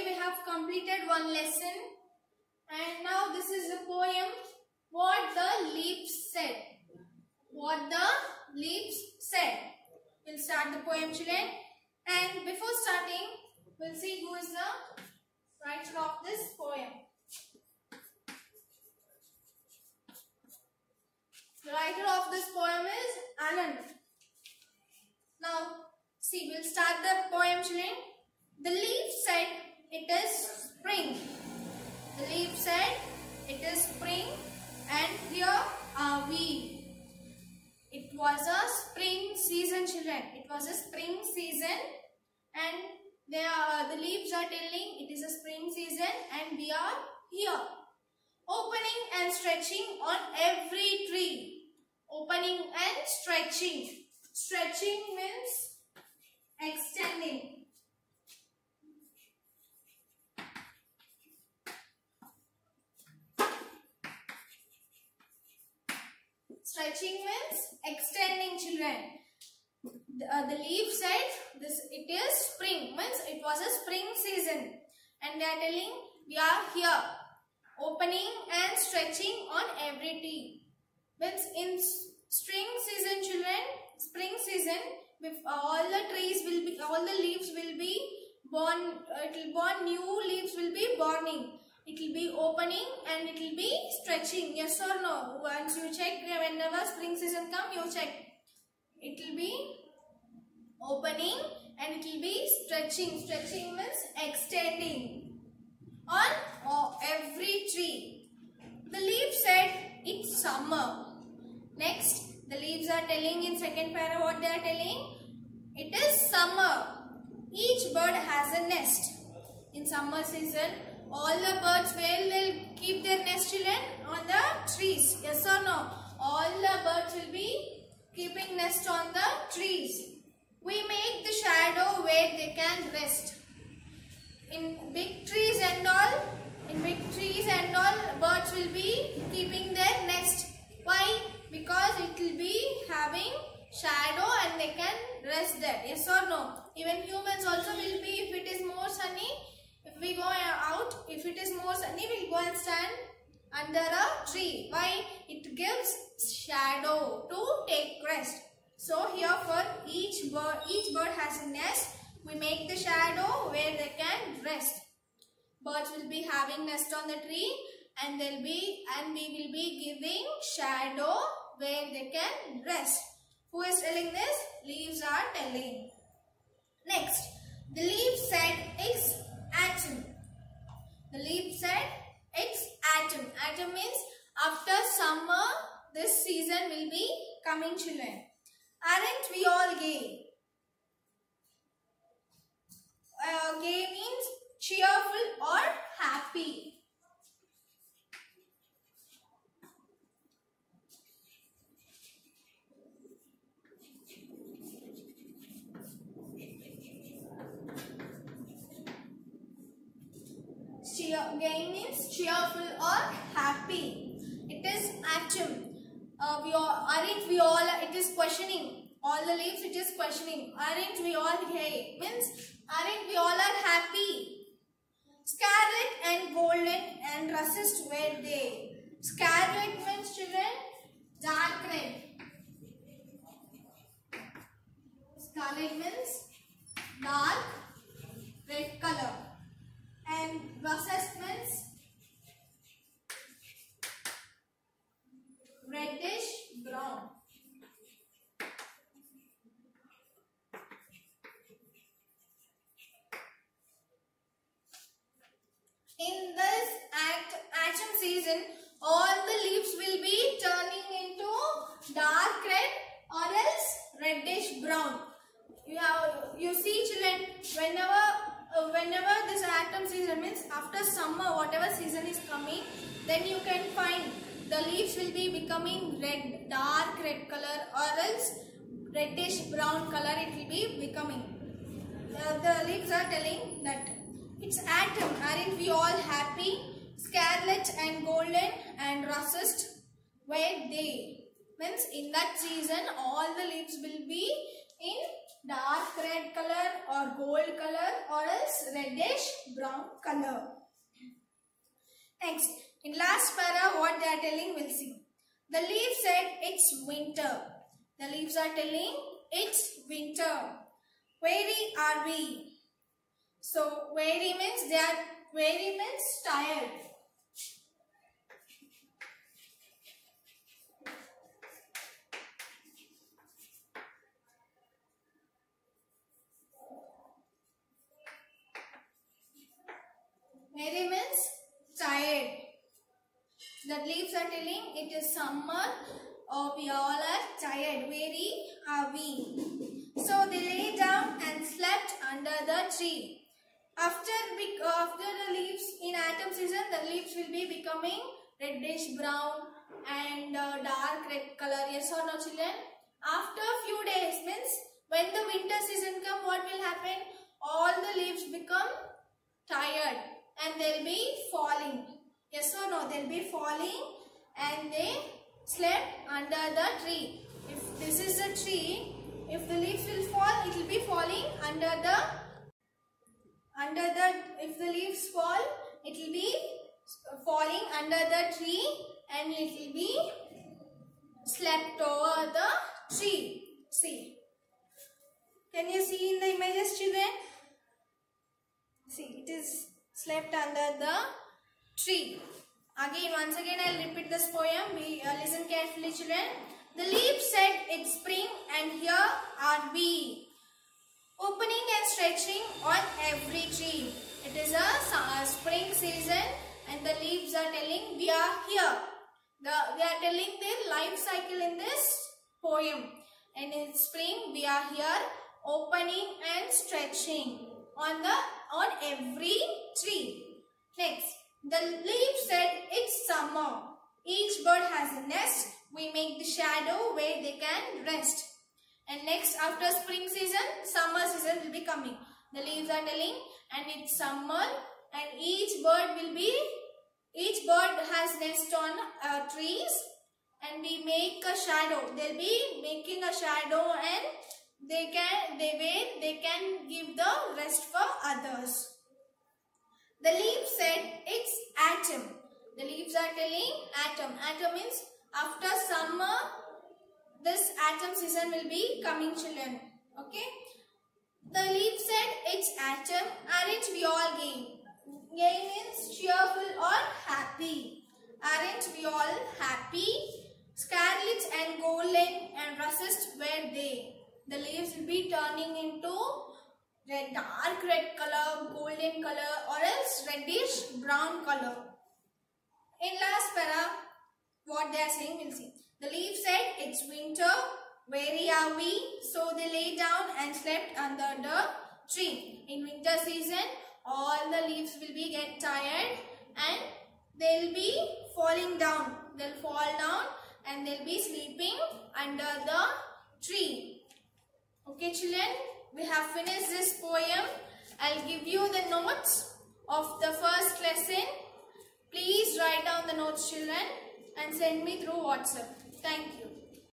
Today we have completed one lesson, and now this is the poem What the Leaves Said. What the Leaves Said. We'll start the poem, children. And before starting, we'll see who is the writer of this poem. The writer of this poem is Anand. Now, see, we'll start the poem, children. The leaf said, it is spring. The leaf said, it is spring, and here are we. It was a spring season, children. It was a spring season, and the leaves are telling it is a spring season, and we are here. Opening and stretching on every tree. Opening and stretching. Stretching means extending. Stretching means extending, children. The leaf said it is spring, means it was a spring season, and they are telling we are here. Opening and stretching on every tree. Means in spring season, children, spring season, all the leaves will be born. It will born, new leaves will be burning. It will be opening and it will be stretching. Yes or no? Once you check, whenever spring season comes, you check. It will be opening and it will be stretching. Stretching means extending on every tree. The leaf said it's summer. Next, the leaves are telling in second para what they are telling. It is summer. Each bird has a nest. In summer season, all the birds, where they'll keep their nest, children? On the trees. Yes or no? All the birds will be keeping nest on the trees. We make the shadow where they can rest. In big trees and all, birds will be keeping their nest. Why? Because it will be having shadow and they can rest there. Yes or no? Even humans also will be, if it is more sunny, if we go out, if it is more sunny, we'll go and stand under a tree. Why? It gives shadow to take rest. So here for each bird has a nest. We make the shadow where they can rest. Birds will be having nest on the tree, and we will be giving shadow where they can rest. Who is telling this? Leaves are telling. Next, the leaf said it's autumn. The leaf said it's autumn. Autumn means after summer, this season will be coming, children. Aren't we all gay? Gay means cheerful or happy. Gay means cheerful or happy. It is autumn. Aren't we all? It is questioning. All the leaves, it is questioning. Aren't we all gay? Means aren't we all are happy? Scarlet and golden and russet were they. Scarlet means, children, dark red. Scarlet means dark red color. And russet means reddish brown. In this autumn season, all the leaves will be turning into dark red or else reddish brown. You see, children, whenever this autumn season means after summer, whatever season is coming, then you can find the leaves will be becoming red, dark red color or else reddish brown color it will be becoming. The leaves are telling that it's autumn. Aren't we all happy? Scarlet and golden and russet were they. Means in that season all the leaves will be in dark red color or gold color or else reddish brown color. Next, in last para what they are telling we'll see. The leaf said it's winter. The leaves are telling it's winter. Weary are we. So weary means tired. Weary means tired. The leaves are telling it is summer. Oh, we all are tired. Weary are we. So they lay down and slept under the tree. After the leaves in autumn season, the leaves will be becoming reddish brown and dark red color. Yes or no, children? After few days, means when the winter season come, what will happen? All the leaves become tired and they'll be falling. Yes or no? They'll be falling and they slept under the tree. If this is a tree, if the leaves will fall, it will be falling if the leaves fall, it will be falling under the tree and it will be slept over the tree. See. Can you see in the images, children? See, it is slept under the tree. Once again, I will repeat this poem. Listen carefully, children. The leaf said it's spring and here are we, opening and stretching on every tree. It is a spring season and the leaves are telling we are here. They are telling their life cycle in this poem. And in spring we are here, opening and stretching on every tree. Next, the leaf said it's summer. Each bird has a nest. We make the shadow where they can rest. And next, after spring season, summer season will be coming. The leaves are telling and it's summer and each bird has nest on trees and we make a shadow. They'll be making a shadow and they can give the rest for others. The leaf said it's autumn. The leaves are telling autumn. Autumn means after summer, this autumn season will be coming, children. Okay. The leaf said it's autumn. Aren't we all gay? Gay means cheerful or happy. Aren't we all happy? Scarlet and golden and russet were they. The leaves will be turning into dark red color, golden color or else reddish brown color. In last para, what they are saying we'll see. The leaf said it's winter, weary are we, so they lay down and slept under the tree. In winter season, all the leaves will be get tired and they'll be falling down. They'll fall down and they'll be sleeping under the tree. Okay, children, we have finished this poem. I'll give you the notes of the first lesson. Please write down the notes, children, and send me through WhatsApp. Thank you.